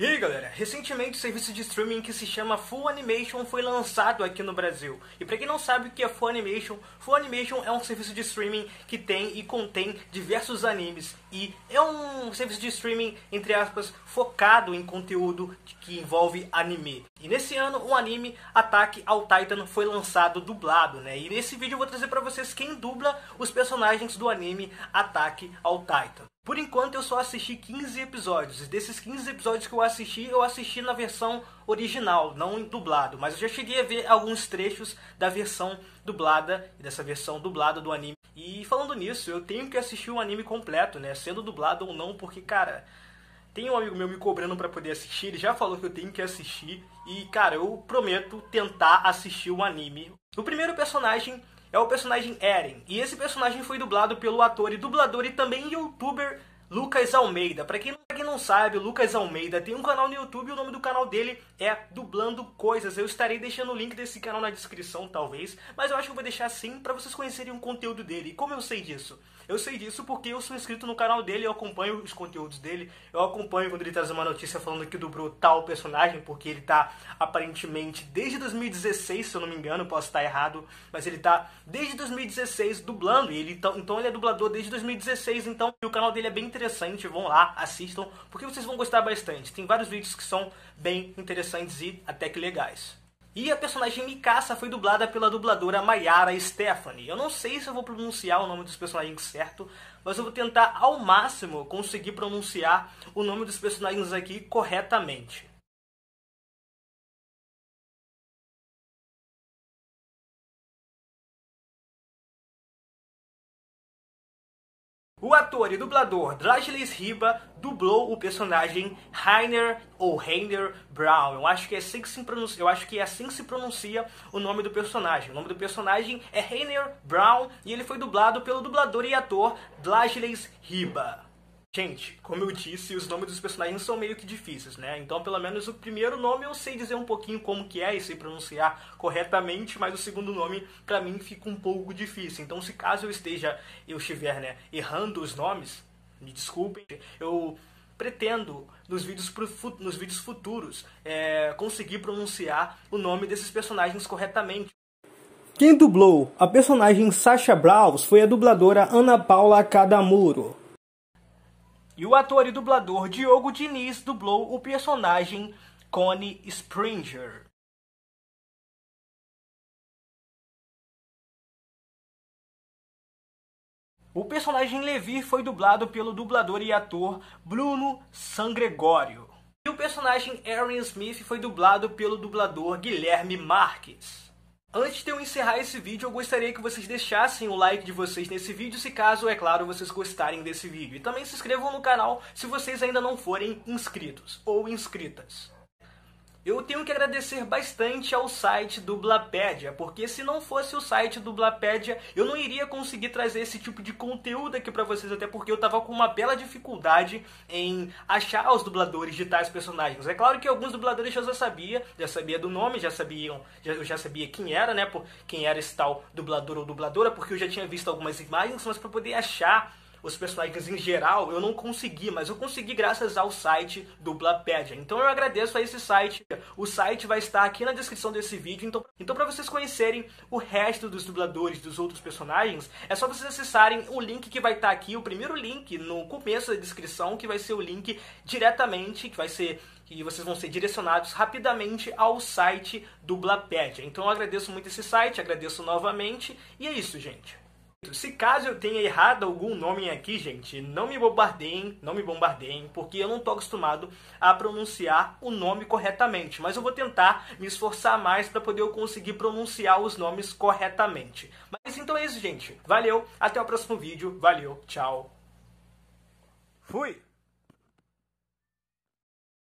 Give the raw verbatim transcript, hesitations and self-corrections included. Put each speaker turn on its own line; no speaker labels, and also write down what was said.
E aí galera, recentemente o serviço de streaming que se chama Funimation foi lançado aqui no Brasil. E pra quem não sabe o que é Funimation, Funimation é um serviço de streaming que tem e contém diversos animes. E é um serviço de streaming, entre aspas, focado em conteúdo que envolve anime. E nesse ano o anime Attack on Titan foi lançado dublado, né? E nesse vídeo eu vou trazer pra vocês quem dubla os personagens do anime Attack on Titan. Por enquanto eu só assisti quinze episódios, e desses quinze episódios que eu assisti, eu assisti na versão original, não em dublado. Mas eu já cheguei a ver alguns trechos da versão dublada, e dessa versão dublada do anime. E falando nisso, eu tenho que assistir o anime completo, né, sendo dublado ou não, porque, cara, tem um amigo meu me cobrando pra poder assistir, ele já falou que eu tenho que assistir, e, cara, eu prometo tentar assistir o anime. O primeiro personagem é o personagem Eren, e esse personagem foi dublado pelo ator e dublador e também youtuber Lucas Almeida. Pra quem, pra quem não sabe, o Lucas Almeida tem um canal no YouTube e o nome do canal dele é Dublando Coisas. Eu estarei deixando o link desse canal na descrição, talvez, mas eu acho que eu vou deixar sim pra vocês conhecerem o conteúdo dele. E como eu sei disso? Eu sei disso porque eu sou inscrito no canal dele, eu acompanho os conteúdos dele, eu acompanho quando ele traz uma notícia falando que dublou tal personagem, porque ele tá aparentemente desde dois mil e dezesseis, se eu não me engano, posso estar errado, mas ele tá desde dois mil e dezesseis dublando, e ele, então ele é dublador desde dois mil e dezesseis, então o canal dele é bem interessante, vão lá, assistam, porque vocês vão gostar bastante. Tem vários vídeos que são bem interessantes e até que legais. E a personagem Mikasa foi dublada pela dubladora Mayara Stephanie. Eu não sei se eu vou pronunciar o nome dos personagens certo, mas eu vou tentar ao máximo conseguir pronunciar o nome dos personagens aqui corretamente. O ator e dublador Dragilis Riba dublou o personagem Rainer ou Rainer Brown. Eu acho que é assim que se pronuncia, eu acho que é assim que se pronuncia o nome do personagem. O nome do personagem é Rainer Brown e ele foi dublado pelo dublador e ator Dragilis Riba. Gente, como eu disse, os nomes dos personagens são meio que difíceis, né? Então, pelo menos o primeiro nome eu sei dizer um pouquinho como que é e sei pronunciar corretamente, mas o segundo nome, pra mim, fica um pouco difícil. Então, se caso eu esteja, eu estiver, né, errando os nomes, me desculpem, eu pretendo, nos vídeos, nos vídeos futuros, é, conseguir pronunciar o nome desses personagens corretamente. Quem dublou a personagem Sasha Braus foi a dubladora Ana Paula Cadamuro. E o ator e dublador Diogo Diniz dublou o personagem Connie Springer. O personagem Levi foi dublado pelo dublador e ator Bruno Sangregório. E o personagem Aaron Smith foi dublado pelo dublador Guilherme Marques. Antes de eu encerrar esse vídeo, eu gostaria que vocês deixassem o like de vocês nesse vídeo, se caso, é claro, vocês gostarem desse vídeo. E também se inscrevam no canal se vocês ainda não forem inscritos ou inscritas. Eu tenho que agradecer bastante ao site Dublapédia, porque se não fosse o site Dublapédia, eu não iria conseguir trazer esse tipo de conteúdo aqui pra vocês, até porque eu tava com uma bela dificuldade em achar os dubladores de tais personagens. É claro que alguns dubladores eu já sabia, já sabia do nome, já sabiam, já, eu já sabia quem era, né, por, quem era esse tal dublador ou dubladora, porque eu já tinha visto algumas imagens, mas pra poder achar os personagens em geral, eu não consegui, mas eu consegui graças ao site Dublapédia. Então eu agradeço a esse site. O site vai estar aqui na descrição desse vídeo. Então, então para vocês conhecerem o resto dos dubladores dos outros personagens, é só vocês acessarem o link que vai estar aqui, o primeiro link no começo da descrição, que vai ser o link diretamente, que vai ser... e vocês vão ser direcionados rapidamente ao site Dublapédia. Então eu agradeço muito esse site, agradeço novamente, e é isso, gente. Se caso eu tenha errado algum nome aqui, gente, não me bombardeiem, não me bombardeiem, porque eu não estou acostumado a pronunciar o nome corretamente. Mas eu vou tentar me esforçar mais para poder eu conseguir pronunciar os nomes corretamente. Mas então é isso, gente. Valeu, até o próximo vídeo. Valeu, tchau. Fui!